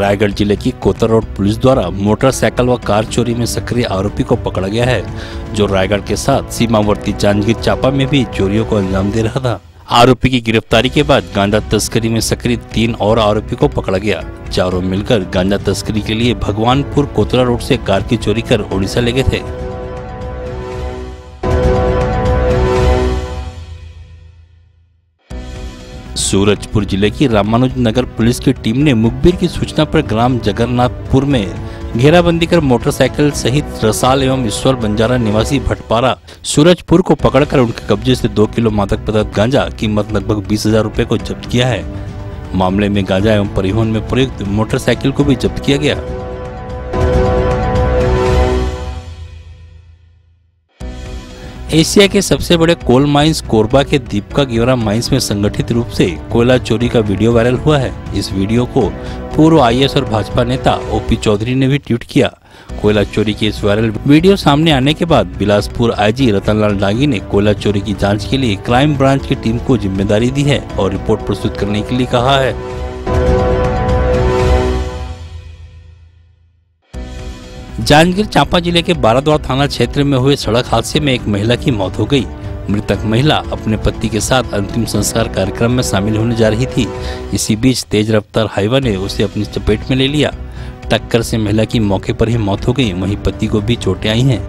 रायगढ़ जिले की Kotar road police द्वारा मोटरसाइकिल व कार चोरी में सक्रिय आरोपी को पकड़ा गया है, जो रायगढ़ के साथ सीमावर्ती जांजगीर चांपा में भी चोरियों को अंजाम दे रहा था। आरोपी की गिरफ्तारी के बाद गांजा तस्करी में सक्रिय 3 और आरोपी को पकड़ा गया। चारों मिलकर गांजा तस्करी के लिए भगवानपुर कोतरा रोड से कार की चोरी कर ओडिशा ले गए थे। सूरजपुर जिले की रामानुज नगर पुलिस की टीम ने मुखबिर की सूचना पर ग्राम जगन्नाथपुर में घेराबंदी कर मोटरसाइकिल सहित रसाल एवं ईश्वर बंजारा निवासी भटपारा सूरजपुर को पकड़कर उनके कब्जे से 2 किलो मादक पदार्थ गांजा कीमत लगभग 20,000 रुपए को जब्त किया है। मामले में गांजा एवं परिवहन में प्रयुक्त मोटरसाइकिल को भी जब्त किया गया। एशिया के सबसे बड़े कोल माइंस कोरबा के दीपका गेवरा माइंस में संगठित रूप से कोयला चोरी का वीडियो वायरल हुआ है। इस वीडियो को पूर्व आईएएस और भाजपा नेता ओपी चौधरी ने भी ट्वीट किया। कोयला चोरी के इस वायरल वीडियो सामने आने के बाद बिलासपुर आईजी रतनलाल डांगी ने कोयला चोरी की जांच के लिए क्राइम ब्रांच की टीम को जिम्मेदारी दी है और रिपोर्ट प्रस्तुत करने के लिए कहा है। जांजगीर चांपा जिले के बाराद्वार थाना क्षेत्र में हुए सड़क हादसे में एक महिला की मौत हो गई। मृतक महिला अपने पति के साथ अंतिम संस्कार कार्यक्रम में शामिल होने जा रही थी। इसी बीच तेज रफ्तार हाईवा ने उसे अपनी चपेट में ले लिया। टक्कर से महिला की मौके पर ही मौत हो गई, वहीं पति को भी चोटें आई हैं।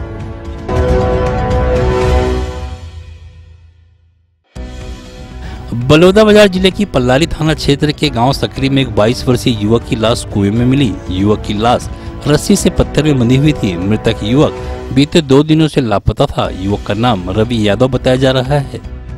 बलौदाबाजार जिले की पल्लारी थाना क्षेत्र के गांव सकरी में एक 22 वर्षीय युवक की लाश कुएं में मिली। युवक की लाश रस्सी से पत्थर में बंधी हुई थी। मृतक युवक बीते 2 दिनों से लापता था। युवक का नाम रवि यादव बताया जा रहा है।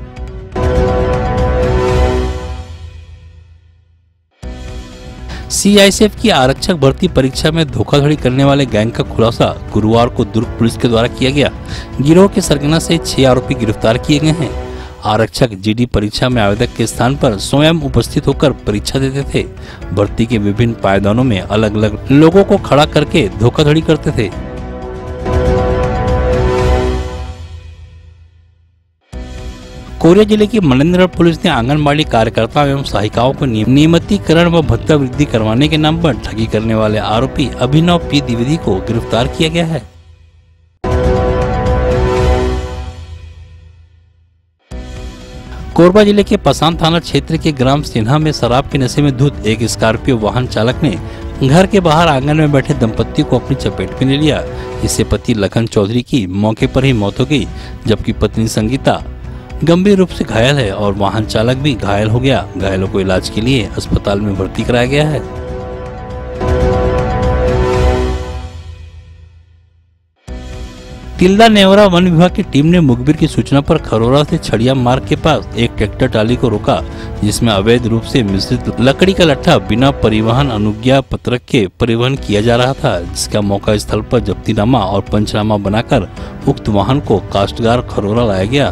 सीआईएसएफ की आरक्षक भर्ती परीक्षा में धोखाधड़ी करने वाले गैंग का खुलासा गुरुवार को दुर्ग पुलिस के द्वारा किया गया। गिरोह के सरगना से 6 आरोपी गिरफ्तार किए गए हैं। आरक्षक जीडी परीक्षा में आवेदक के स्थान पर स्वयं उपस्थित होकर परीक्षा देते थे। भर्ती के विभिन्न पायदानों में अलग अलग लोगों को खड़ा करके धोखाधड़ी करते थे। कोरिया जिले की मनेन्द्रगढ़ पुलिस ने आंगनबाड़ी कार्यकर्ताओं एवं सहायिकाओं को नियमितीकरण व भत्ता वृद्धि करवाने के नाम पर ठगी करने वाले आरोपी अभिनव पी द्विवेदी को गिरफ्तार किया गया है। कोरबा जिले के पसान थाना क्षेत्र के ग्राम सिन्हा में शराब के नशे में धुत एक स्कॉर्पियो वाहन चालक ने घर के बाहर आंगन में बैठे दंपति को अपनी चपेट में ले लिया। इससे पति लखन चौधरी की मौके पर ही मौत हो गई, जबकि पत्नी संगीता गंभीर रूप से घायल है और वाहन चालक भी घायल हो गया। घायलों को इलाज के लिए अस्पताल में भर्ती कराया गया है। तिल्दा नेवरा वन विभाग की टीम ने मुखबिर की सूचना पर खरोरा से छड़िया मार्ग के पास एक ट्रैक्टर ट्राली को रोका, जिसमें अवैध रूप से मिश्रित लकड़ी का लट्ठा बिना परिवहन अनुज्ञा पत्रक के परिवहन किया जा रहा था, जिसका मौका स्थल पर जब्तीनामा और पंचनामा बनाकर उक्त वाहन को काश्तकार खरोरा लाया गया।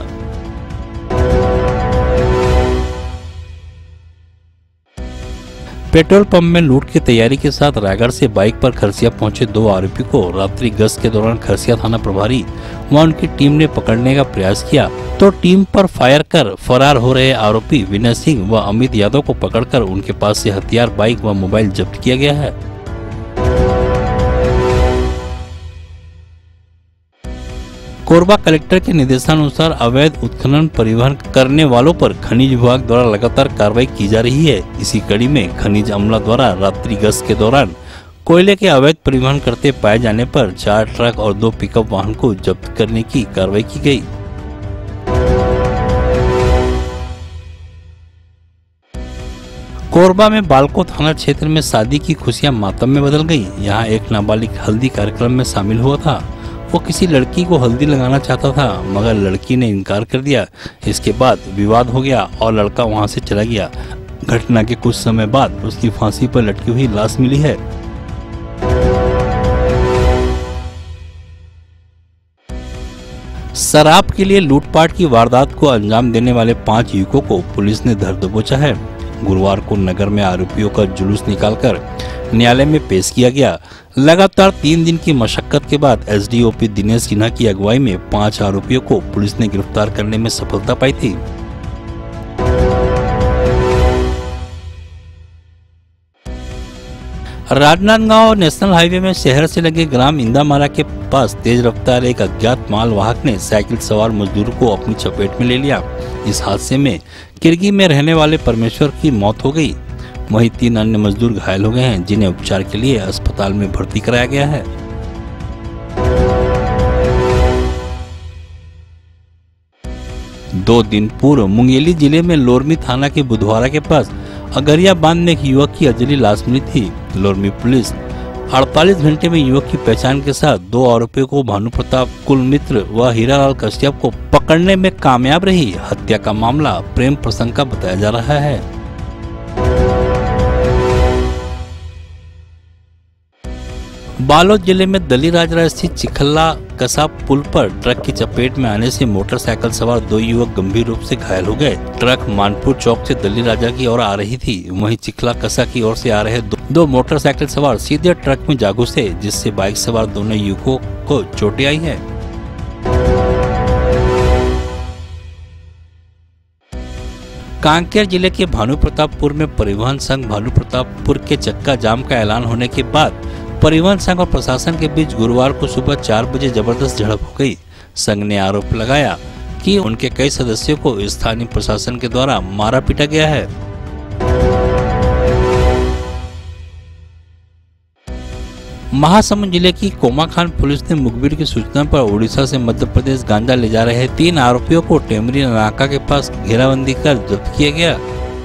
पेट्रोल पंप में लूट की तैयारी के साथ रायगढ़ से बाइक पर खरसिया पहुंचे 2 आरोपी को रात्रि गश्त के दौरान खरसिया थाना प्रभारी व उनकी टीम ने पकड़ने का प्रयास किया, तो टीम पर फायर कर फरार हो रहे आरोपी विनय सिंह व अमित यादव को पकड़कर उनके पास से हथियार, बाइक व मोबाइल जब्त किया गया है। कोरबा कलेक्टर के निर्देशानुसार अवैध उत्खनन परिवहन करने वालों पर खनिज विभाग द्वारा लगातार कार्रवाई की जा रही है। इसी कड़ी में खनिज अमला द्वारा रात्रि गश्त के दौरान कोयले के अवैध परिवहन करते पाए जाने पर 4 ट्रक और 2 पिकअप वाहन को जब्त करने की कार्रवाई की गई। कोरबा में बालको थाना क्षेत्र में शादी की खुशियां मातम में बदल गई। यहाँ एक नाबालिग हल्दी कार्यक्रम में शामिल हुआ था। वो किसी लड़की को हल्दी लगाना चाहता था, मगर लड़की ने इनकार कर दिया। इसके बाद विवाद हो गया और लड़का वहां से चला गया। घटना के कुछ समय बाद उसकी फांसी पर लटकी हुई लाश मिली है। शराब के लिए लूटपाट की वारदात को अंजाम देने वाले 5 युवकों को पुलिस ने धर दबोचा है। गुरुवार को नगर में आरोपियों का जुलूस निकालकर न्यायालय में पेश किया गया। लगातार 3 दिन की मशक्कत के बाद एसडीओपी दिनेश सिन्हा की अगुवाई में 5 आरोपियों को पुलिस ने गिरफ्तार करने में सफलता पाई थी। राजनांदगांव नेशनल हाईवे में शहर से लगे ग्राम इंदामारा के पास तेज रफ्तार एक अज्ञात माल वाहक ने साइकिल सवार मजदूर को अपनी चपेट में ले लिया। इस हादसे में किरगी में रहने वाले परमेश्वर की मौत हो गई। वहीं 3 अन्य मजदूर घायल हो गए हैं, जिन्हें उपचार के लिए अस्पताल में भर्ती कराया गया है। दो दिन पूर्व मुंगेली जिले में लोरमी थाना के बुधवारा के पास अगरिया बांध में एक युवक की अजली लाश मिली थी। लोरमी पुलिस 48 घंटे में युवक की पहचान के साथ 2 आरोपियों को भानु प्रताप कुलमित्र व हीरालाल कश्यप को पकड़ने में कामयाब रही। हत्या का मामला प्रेम प्रसंग का बताया जा रहा है। बालोद जिले में दलीराजरा स्थित चिखल्ला कसा पुल पर ट्रक की चपेट में आने से मोटरसाइकिल सवार 2 युवक गंभीर रूप से घायल हो गए। ट्रक मानपुर चौक से दलीराजा की ओर आ रही थी, वहीं चिखला कसा की ओर से आ रहे 2 मोटरसाइकिल सवार सीधे ट्रक में जा घुसे, जिससे बाइक सवार दोनों युवकों को चोटें आई है। कांकेर जिले के भानु प्रतापपुर में परिवहन संघ भानु प्रतापपुर के चक्का जाम का ऐलान होने के बाद परिवहन संघ और प्रशासन के बीच गुरुवार को सुबह 4 बजे जबरदस्त झड़प हो गई। संघ ने आरोप लगाया कि उनके कई सदस्यों को स्थानीय प्रशासन के द्वारा मारा पीटा गया है। महासमुंद जिले की कोमाखान पुलिस ने मुखबिर की सूचना पर उड़ीसा से मध्य प्रदेश गांजा ले जा रहे 3 आरोपियों को टेमरी नाका के पास घेराबंदी कर जब्त किया गया।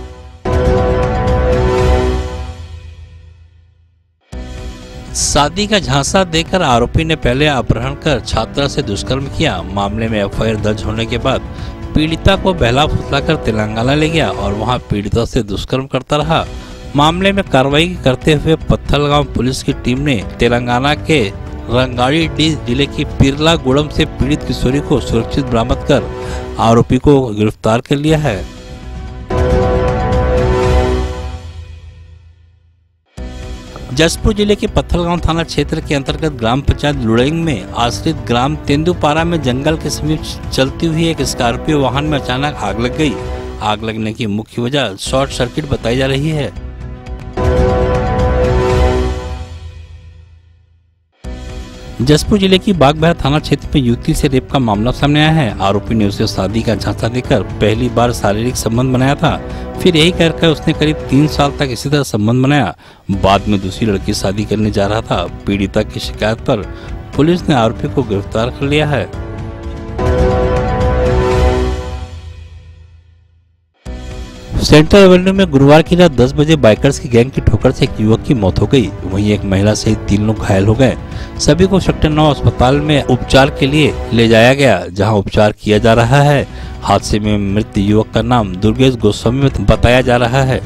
शादी का झांसा देकर आरोपी ने पहले अपहरण कर छात्रा से दुष्कर्म किया। मामले में एफआईआर दर्ज होने के बाद पीड़िता को बहला फुसलाकर तेलंगाना ले गया और वहां पीड़िता से दुष्कर्म करता रहा। मामले में कार्रवाई करते हुए पत्थलगांव पुलिस की टीम ने तेलंगाना के रंगारेड्डी जिले की पिरलागुड़म से पीड़ित किशोरी को सुरक्षित बरामद कर आरोपी को गिरफ्तार कर लिया है। जसपुर जिले के पत्थलगांव थाना क्षेत्र के अंतर्गत ग्राम पंचायत लुड़ेंग में आश्रित ग्राम तेंदुपारा में जंगल के समीप चलती हुई एक स्कॉर्पियो वाहन में अचानक आग लग गई। आग लगने की मुख्य वजह शॉर्ट सर्किट बताई जा रही है। जसपुर जिले की बागबाहर थाना क्षेत्र में युवती से रेप का मामला सामने आया है। आरोपी ने उसे शादी का झांसा देकर पहली बार शारीरिक संबंध बनाया था, फिर यही कहकर उसने करीब 3 साल तक इसी तरह संबंध बनाया। बाद में दूसरी लड़की शादी करने जा रहा था। पीड़िता की शिकायत पर पुलिस ने आरोपी को गिरफ्तार कर लिया है। सेंट्रल एवेन्यू में गुरुवार की रात 10 बजे बाइकर्स की गैंग की ठोकर से एक युवक की मौत हो गई। वहीं एक महिला सहित 3 लोग घायल हो गए। सभी को सेक्टर 9 अस्पताल में उपचार के लिए ले जाया गया, जहां उपचार किया जा रहा है। हादसे में मृत युवक का नाम दुर्गेश गोस्वामी बताया जा रहा है।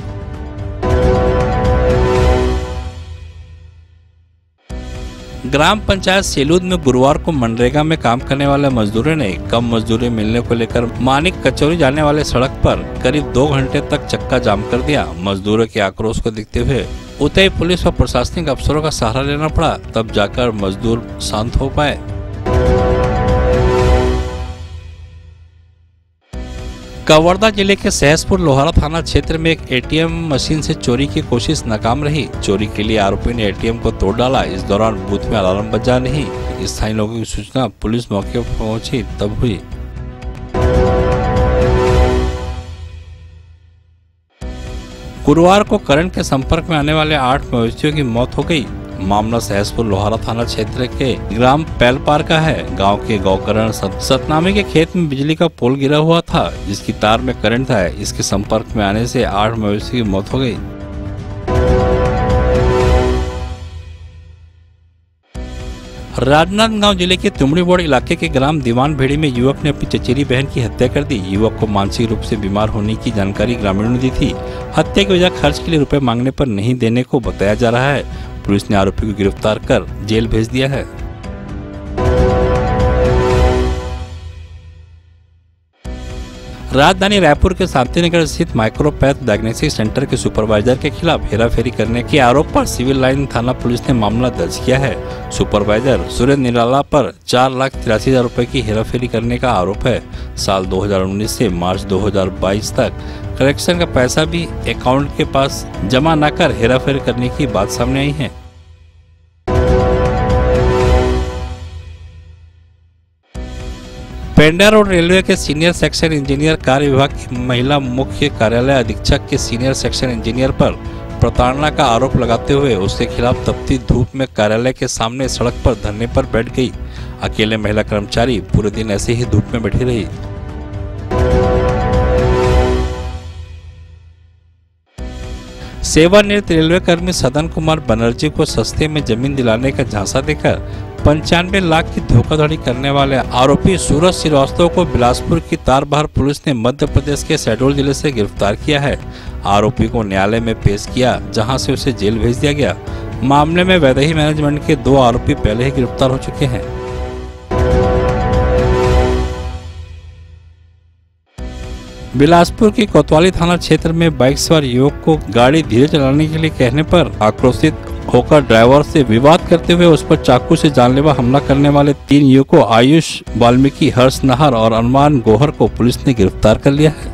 ग्राम पंचायत सेलूद में गुरुवार को मनरेगा में काम करने वाले मजदूरों ने कम मजदूरी मिलने को लेकर मानिक कचौरी जाने वाले सड़क पर करीब 2 घंटे तक चक्का जाम कर दिया। मजदूरों के आक्रोश को देखते हुए उतई पुलिस व प्रशासनिक अफसरों का सहारा लेना पड़ा, तब जाकर मजदूर शांत हो पाए। कवर्धा जिले के सहसपुर लोहारा थाना क्षेत्र में एक एटीएम मशीन से चोरी की कोशिश नाकाम रही। चोरी के लिए आरोपी ने एटीएम को तोड़ डाला। इस दौरान बूथ में अलार्म बजा नहीं। स्थानीय लोगों की सूचना पुलिस मौके पर पहुंची तब हुई। गुरुवार को करंट के संपर्क में आने वाले 8 मवेशियों की मौत हो गई। मामला सहसपुर लोहारा थाना क्षेत्र के ग्राम पैलपार का है। गांव के गौकरण सतनामी के खेत में बिजली का पोल गिरा हुआ था, जिसकी तार में करंट था। इसके संपर्क में आने से 8 मवेशियों की मौत हो गई। राजनांदगांव जिले के तुमड़ीबोड़ इलाके के ग्राम दीवान भेड़ी में युवक ने अपनी चचेरी बहन की हत्या कर दी। युवक को मानसिक रूप से बीमार होने की जानकारी ग्रामीणों ने दी थी। हत्या की वजह खर्च के लिए रुपए मांगने पर नहीं देने को बताया जा रहा है। पुलिस ने आरोपी को गिरफ्तार कर जेल भेज दिया है। राजधानी रायपुर के शांतिनगर स्थित माइक्रोपैथ डायग्नोस्टिक सेंटर के सुपरवाइजर के खिलाफ हेराफेरी करने के आरोप पर सिविल लाइन थाना पुलिस ने मामला दर्ज किया है। सुपरवाइजर सुरेंद्र निराला पर 4,83,000 रुपए की हेराफेरी करने का आरोप है। साल 2019 से मार्च 2022 तक कलेक्शन का पैसा भी अकाउंट के पास जमा न कर हेराफेरी करने की बात सामने आई है। पेंडा रोड रेलवे के सीनियर सेक्शन इंजीनियर कार्य विभाग की महिला मुख्य कार्यालय अधीक्षक के सीनियर सेक्शन इंजीनियर पर प्रताड़ना का आरोप लगाते हुए उसके खिलाफ तपती धूप में कार्यालय के सामने सड़क पर धरने पर बैठ गई। अकेले महिला कर्मचारी पूरे दिन ऐसे ही धूप में बैठी रही। सेवानिवृत्त रेलवे कर्मी सदन कुमार बनर्जी को सस्ते में जमीन दिलाने का झांसा देकर 95 लाख की धोखाधड़ी करने वाले आरोपी सूरज श्रीवास्तव को बिलासपुर की तारबहार पुलिस ने मध्य प्रदेश के शहडोल जिले से गिरफ्तार किया है। आरोपी को न्यायालय में पेश किया, जहां से उसे जेल भेज दिया गया। मामले में वैदेही मैनेजमेंट के 2 आरोपी पहले ही गिरफ्तार हो चुके हैं। बिलासपुर की कोतवाली थाना क्षेत्र में बाइक सवार युवक को गाड़ी धीरे चलाने के लिए कहने पर आक्रोशित होकर ड्राइवर से विवाद करते हुए उस पर चाकू से जानलेवा हमला करने वाले 3 युवकों आयुष वाल्मीकि, हर्ष नाहर और अरमान गोहर को पुलिस ने गिरफ्तार कर लिया है।